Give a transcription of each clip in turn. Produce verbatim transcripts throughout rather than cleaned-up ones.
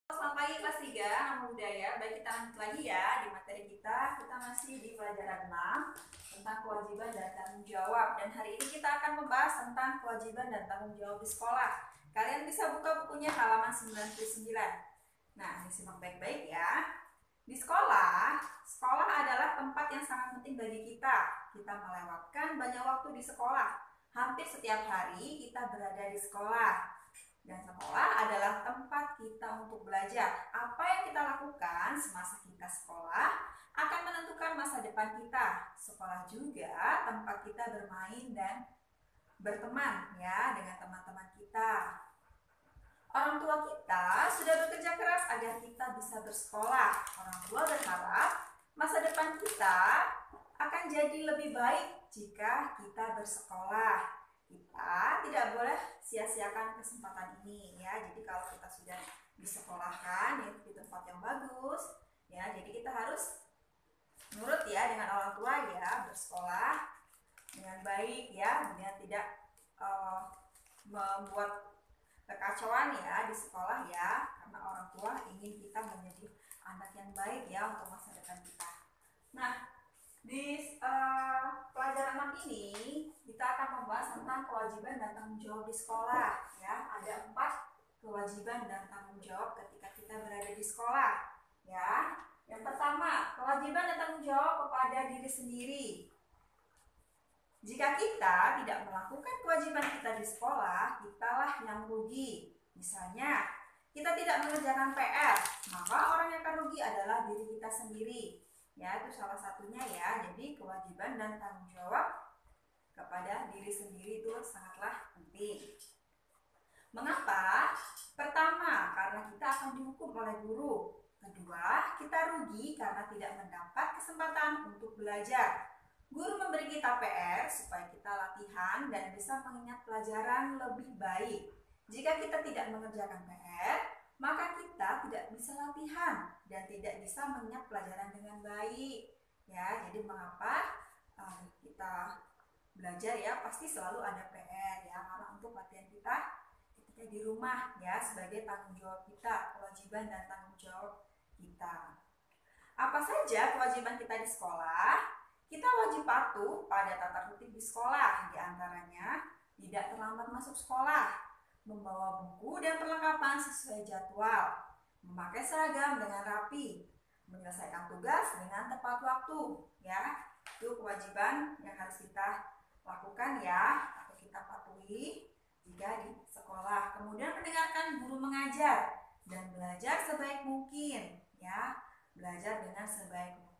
Selamat pagi kelas tiga, nama budaya. Baik, kita lanjut lagi ya di materi kita. Kita masih di pelajaran enam tentang kewajiban dan tanggung jawab. Dan hari ini kita akan membahas tentang kewajiban dan tanggung jawab di sekolah. Kalian bisa buka bukunya halaman sembilan puluh sembilan. Nah, disimak baik-baik ya. Di sekolah, sekolah adalah tempat yang sangat penting bagi kita. Kita melewatkan banyak waktu di sekolah. Hampir setiap hari kita berada di sekolah. Dan sekolah adalah tempat kita untuk belajar. Apa yang kita lakukan semasa kita sekolah akan menentukan masa depan kita. Sekolah juga tempat kita bermain dan berteman ya dengan teman-teman kita. Orang tua kita sudah bekerja keras agar kita bisa bersekolah. Orang tua berharap masa depan kita akan jadi lebih baik jika kita bersekolah. Kita tidak boleh sia-siakan kesempatan ini ya. Jadi kalau kita sudah disekolahkan di tempat yang bagus ya, jadi kita harus nurut ya dengan orang tua ya, bersekolah dengan baik ya, dengan tidak uh, membuat kekacauan ya di sekolah ya, karena orang tua ingin kita menjadi anak yang baik ya untuk masa depan kita. Nah, di uh, pelajaran enam ini kita akan membahas tentang kewajiban dan tanggung jawab di sekolah ya. Ada empat kewajiban dan tanggung jawab ketika kita berada di sekolah ya. Yang pertama, kewajiban dan tanggung jawab kepada diri sendiri. Jika kita tidak melakukan kewajiban kita di sekolah, kitalah yang rugi. Misalnya, kita tidak mengerjakan P R, maka orang yang akan rugi adalah diri kita sendiri. Ya, itu salah satunya ya. Jadi kewajiban dan tanggung jawab kepada diri sendiri itu sangatlah penting. Mengapa? Pertama, karena kita akan dihukum oleh guru. Kedua, kita rugi karena tidak mendapat kesempatan untuk belajar. Guru memberi kita P R supaya kita latihan dan bisa mengingat pelajaran lebih baik. Jika kita tidak mengerjakan P R, maka kita tidak bisa latihan dan tidak bisa mengingat pelajaran dengan baik. Ya, jadi mengapa uh, kita belajar ya, pasti selalu ada P R ya, karena untuk latihan kita ketika di rumah ya, sebagai tanggung jawab kita, kewajiban dan tanggung jawab kita. Apa saja kewajiban kita di sekolah? Kita wajib patuh pada tata tertib di sekolah, di antaranya tidak terlambat masuk sekolah, membawa buku dan perlengkapan sesuai jadwal, memakai seragam dengan rapi, menyelesaikan tugas dengan tepat waktu. Ya, itu kewajiban yang harus kita lakukan ya, atau kita patuhi jika di sekolah. Kemudian mendengarkan guru mengajar dan belajar sebaik mungkin, ya, belajar dengan sebaik mungkin.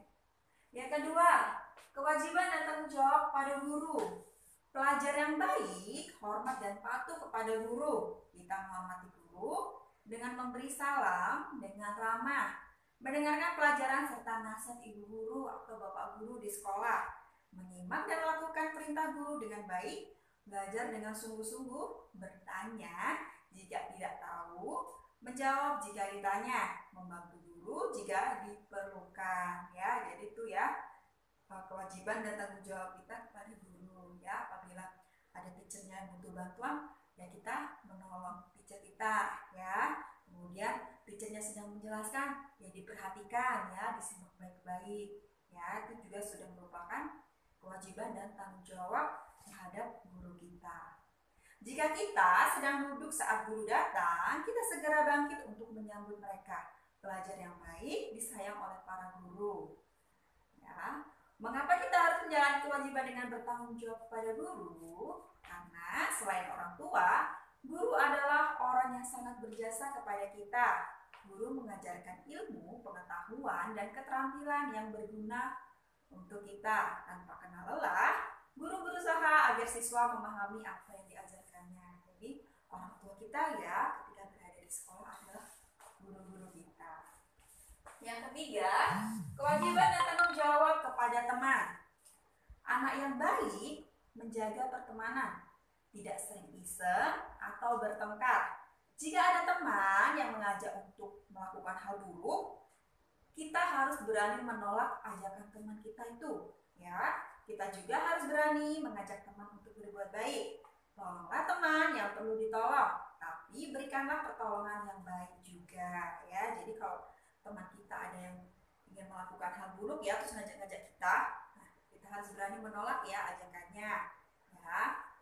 Yang kedua, kewajiban dan tanggung jawab pada guru. Pelajar yang baik, hormat dan patuh kepada guru. Kita menghormati guru dengan memberi salam dengan ramah, mendengarkan pelajaran serta nasihat ibu guru atau bapak guru di sekolah, menyimak dan melakukan perintah guru dengan baik, belajar dengan sungguh-sungguh, bertanya jika tidak tahu, menjawab jika ditanya, membantu guru jika diperlukan ya. Jadi itu ya kewajiban dan tanggung jawab kita kepada guru ya. Apabila ada teachernya yang butuh bantuan ya, kita menolong teacher kita ya. Kemudian teachernya sedang menjelaskan ya, diperhatikan ya, disimak baik-baik ya. Itu juga sudah merupakan kewajiban dan tanggung jawab terhadap guru kita. Jika kita sedang duduk saat guru datang, kita segera bangkit untuk menyambut mereka. Pelajar yang baik disayang oleh para guru. Ya. Mengapa kita harus menjalani kewajiban dengan bertanggung jawab kepada guru? Karena selain orang tua, guru adalah orang yang sangat berjasa kepada kita. Guru mengajarkan ilmu, pengetahuan, dan keterampilan yang berguna untuk kita. Tanpa kenal lelah, guru berusaha agar siswa memahami apa yang diajarkannya. Jadi orang tua kita ya, ketika berada di sekolah adalah guru-guru kita. Yang ketiga, kewajiban dan tanggung jawab kepada teman. Anak yang baik menjaga pertemanan, tidak sering iseng atau bertengkar. Jika ada teman yang mengajak untuk melakukan hal buruk, kita harus berani menolak ajakan teman kita itu ya. Kita juga harus berani mengajak teman untuk berbuat baik. Tolonglah teman yang perlu ditolong, tapi berikanlah pertolongan yang baik juga. ingin melakukan hal buruk ya, terus ngajak-ngajak kita, nah kita harus berani menolak ya ajakannya ya.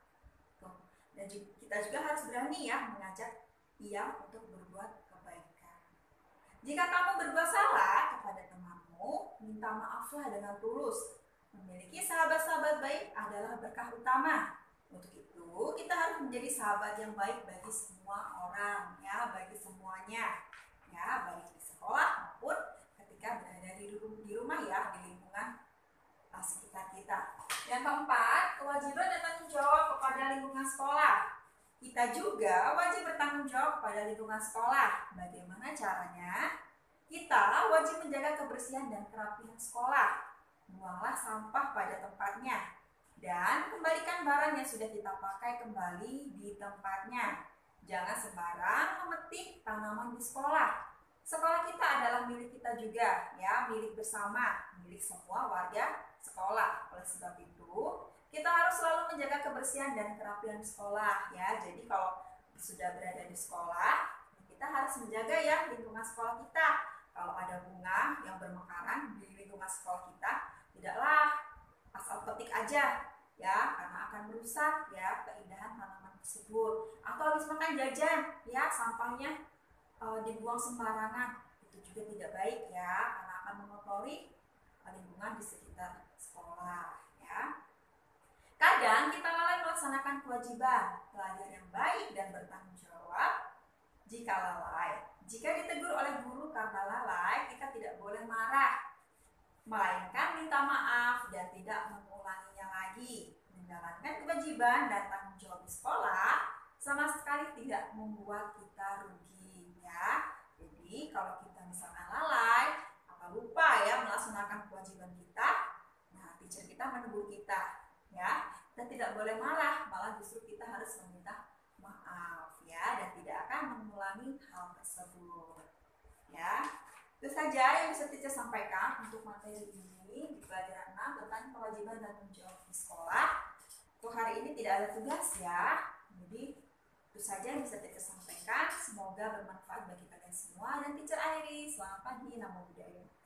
Tuh. Dan kita juga harus berani ya mengajak ia untuk berbuat kebaikan. Jika kamu berbuat salah kepada temanmu, minta maaflah dengan tulus. Memiliki sahabat-sahabat baik adalah berkah utama. Untuk itu, kita harus menjadi sahabat yang baik bagi semua orang ya, bagi semuanya. Ya, baik di sekolah maupun ketika berada di, di rumah ya, di lingkungan sekitar kita. Yang keempat, kewajiban dan tanggung jawab kepada lingkungan sekolah. Kita juga wajib bertanggung jawab kepada lingkungan sekolah. Bagaimana caranya? Kita wajib menjaga kebersihan dan kerapihan sekolah. Buanglah sampah pada tempatnya. Dan kembalikan barang yang sudah kita pakai kembali di tempatnya. Jangan sembarang memetik tanaman di sekolah. Sekolah kita adalah milik kita juga, ya, milik bersama, milik semua warga sekolah. Oleh sebab itu, kita harus selalu menjaga kebersihan dan kerapihan sekolah, ya. Jadi kalau sudah berada di sekolah, kita harus menjaga ya lingkungan sekolah kita. Kalau ada bunga yang bermekaran di lingkungan sekolah kita, tidaklah asal petik aja, ya, karena akan merusak ya keindahan tanaman tersebut. Atau habis makan jajan, ya, sampahnya e, dibuang sembarangan, itu juga tidak baik ya, karena akan mengotori lingkungan di sekitar sekolah, ya. Kadang kita lalai melaksanakan kewajiban. Pelajar yang baik dan bertanggung jawab jika lalai. Jika ditegur oleh guru karena lalai, kita tidak boleh marah, melainkan minta maaf dan tidak mengulanginya lagi. Menjalankan kewajiban dan tanggung jawab di sekolah sama sekali tidak membuat kita rugi, ya. Jadi kalau kita misalkan lalai atau lupa ya melaksanakan kewajiban kita, nah teacher kita menegur kita, ya. Kita tidak boleh marah, malah justru kita harus meminta maaf, ya, dan tidak akan mengulangi hal tersebut, ya. Itu saja yang bisa teacher sampaikan untuk materi ini di pelajaran enam tentang kewajiban dan tanggung jawab di sekolah. Untuk hari ini tidak ada tugas ya, jadi itu saja yang bisa teacher sampaikan. Semoga bermanfaat bagi kalian semua, dan teacher akhiri. Selamat pagi, namo buddhaya.